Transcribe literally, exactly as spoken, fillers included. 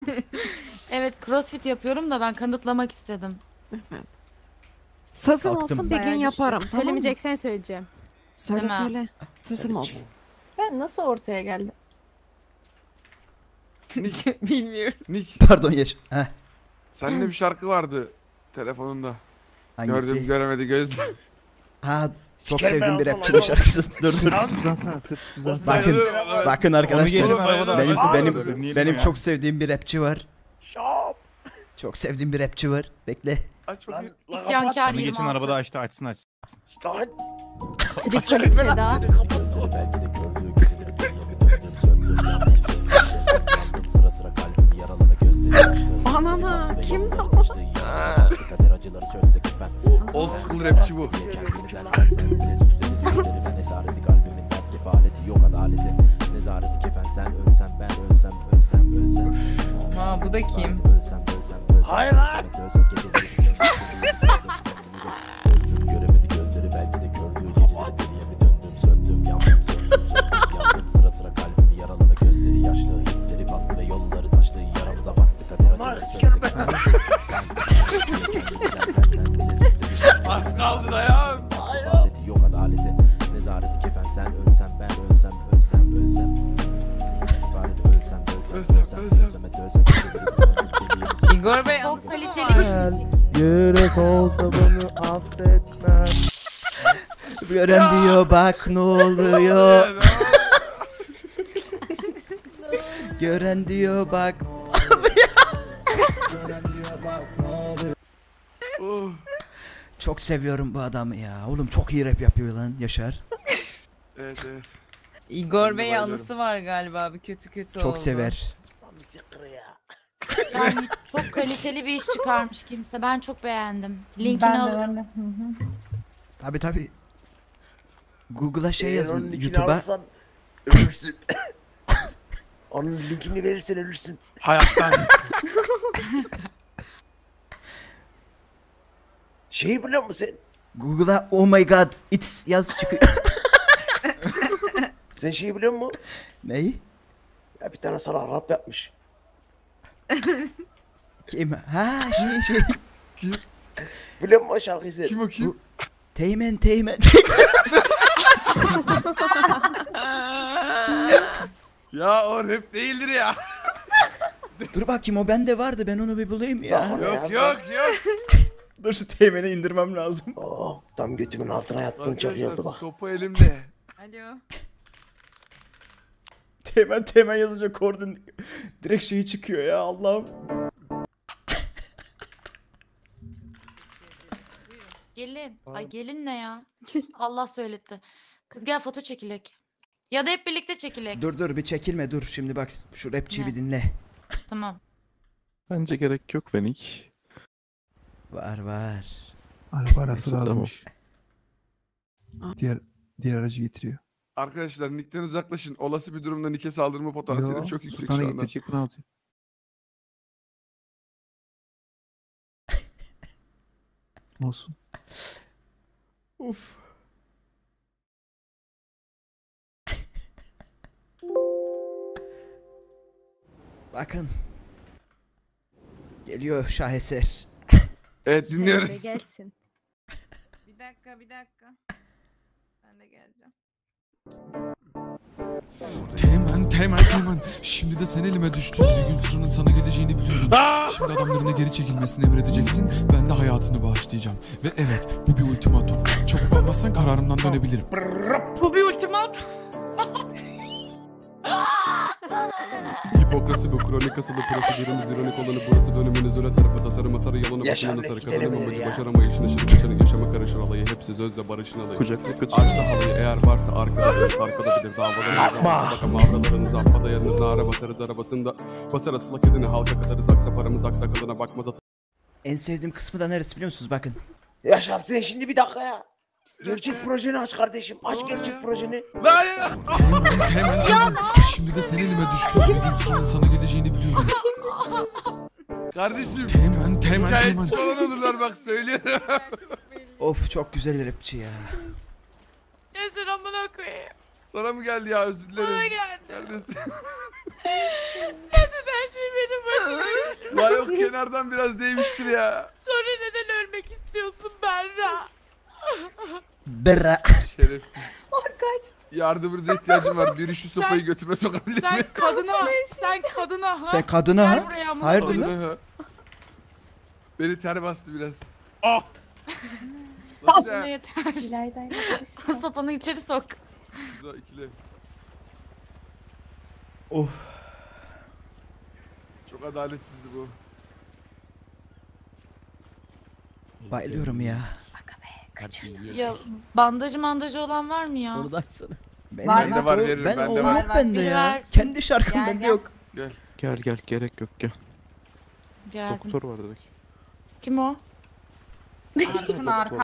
Evet, crossfit yapıyorum da ben kanıtlamak istedim. Sözüm Kalktım. olsun bir gün Bayağı yaparım. güçlü. Tamam mı? Söylemeyeceksen söyleyeceğim. Söyle Tamam. söyle. Sözüm olsun. Ben nasıl ortaya geldim? Nick, Bilmiyorum. Nick, Pardon Yaş. Heh. sende bir şarkı vardı telefonunda. Hangisi? Gördüm göremedi gözle. Ha çok Sikerim sevdiğim ben bir o rapçinin zaman. şarkısı. Dur dur. Uzansana sırt uzansana. Bakın, bakın arkadaşlar. geçelim arabada. Benim Aa, benim dinleyelim benim ya. çok sevdiğim bir rapçi var. Şap. Çok sevdiğim bir rapçi var. Bekle. Aç Lan, bakayım. lan İsyankar kapat. Onu geçen yirmi altı. arabada açtı açsın açsın. Lan. Tripoli Seda. Anana kim? Old school rapçi bu. Ha bu da kim? Hayır lan. Lan sikerim ben. Az kaldı dayan. Yok adaleti, nezareti kefen sen ölsem ben ölsem ölsem ölsem. İbadet ölsem ölsem ölsem ölsem et ölsem. Igor Bey Çok kaliteli bir şey. Yürek olsa bunu affetmem. Gören diyor bak ne oluyor. Gören diyor bak. Oh. Çok seviyorum bu adamı ya. Oğlum çok iyi rap yapıyor lan Yaşar. Evet evet. Igor Ben Bey de anısı var galiba bir kötü kötü oldu. Çok sever. Lan bir siktir ya. Yani çok kaliteli bir iş çıkarmış kimse. Ben çok beğendim. Linkini alırım. Tabi tabi. Google'a şey Eğer yazın onun linkini YouTube'a. alırsan ölürsün. Onun linkini verirsen ölürsün. Hayattan. Şeyi biliyor musun sen? Google'a oh my god it's yaz çıkıyor. Sen şeyi biliyor musun? Neyi? Ya bir tane sana rap yapmış. Kim? Ha şey şey. Biliyor musun o şarkıyı sen? Kim o kim? Bu- Teğmen teğmen. Ya o rap değildir ya. Dur bakayım o bende vardı ben onu bir bulayım ya. Bak, Yok yok yok. Dur şu teğmeni indirmem lazım. Oh, tam götümün altına yattın çok iyi oldu Arkadaşlar bak. sopa elimde. Alo. Teğmen teğmen yazınca kordun direkt şeyi çıkıyor ya Allah'ım. Gelin. Ay gelin ne ya? Allah söyletti. Kız gel foto çekilek. Ya da hep birlikte çekilek. Dur dur bir çekilme dur şimdi bak şu rapçiyi Ne? bir dinle. Tamam. Bence gerek yok Benik. Var var. Araba arası Neyse, lazımmış. Diğer diğer aracı getiriyor. Arkadaşlar Nick'ten uzaklaşın. Olası bir durumda Nick'e saldırma potansiyeli Yo, çok yüksek Sultan'a şu anda. getirecek bunu alacak. Olsun. Uf. Bakın. Geliyor şaheser. Evet dinliyoruz. Gelsin. Bir dakika bir dakika. Ben de geleceğim. Teğmen, teğmen, teğmen. Şimdi de sen elime düştün. Bir gün sıranın sana gideceğini biliyordum. Şimdi adamlarına geri çekilmesini emredeceksin. Ben de hayatını bağışlayacağım. Ve evet, bu bir ultimatum. Çabuk olmazsan kararımdan dönebilirim. Bu bir ultimat. Hipokrasi bu kronik asılı prosedürümüz ironik olanı burası dönümünüz öyle tarafa tasarım asarı yalanı Yaşar bakımını sarı ne kazanım sikerim amacı ya. başaramayışını şirketçinin yaşama karışır alayı hepsi sözle barışın alayı. Kucakla götür. Açta halayı eğer varsa arkadaşınız arkada bilir davalarınız baka mavralarınız affada yanınızda ara basarız arabasında basar asılak edini halka katarız aksa paramız aksakalına bakmaz atar. En sevdiğim kısmı da neresi biliyor musunuz bakın. Yaşar sen şimdi bir dakika ya. Gerçek projeni aç kardeşim. Aç gerçek projeni. Lan ya! Teğmen, teğmen, teğmen. Şimdi de sen elime düştün. Bir gün sıranın sana gideceğini biliyordum. Kardeşim Teğmen, teğmen, teğmen. hikayetçi falan olurlar bak söylüyorum. Of çok güzel rapçi ya. Yaşar amına koyayım. Sana mı geldi ya özür dilerim. Bana geldi. Neredesin? Neden her şey benim başıma Ya yok kenardan biraz değmiştir ya. Sonra neden ölmek istiyorsun Berra? Berra. Şerefsiz. O kaçtı. Yardımınıza ihtiyacım var. Biri şu sopayı götüme sokabilir mi? Sen kadına, sen kadına ha. Sen kadına Gel ha? buraya amına Hayırdır koyayım. lan? Beni ter bastı biraz. Ah! Buna Nasıl? yeter. İlayda'yla karışma. Sapanı içeri sok. Güzel ikili. Of. Çok adaletsizdi bu. Bayılıyorum ya. Ya bandajı mandajı olan var mı ya? Onu da açsana. Benim Var, evde var. Var, o- veririm, Ben bende o var. yok Var, bende biri ya. versin. Kendi şarkım Gel, bende gel. yok. Gel. Gel gel gerek yok gel. Geldim. Doktor var dedik. Kim o? Arkın arka.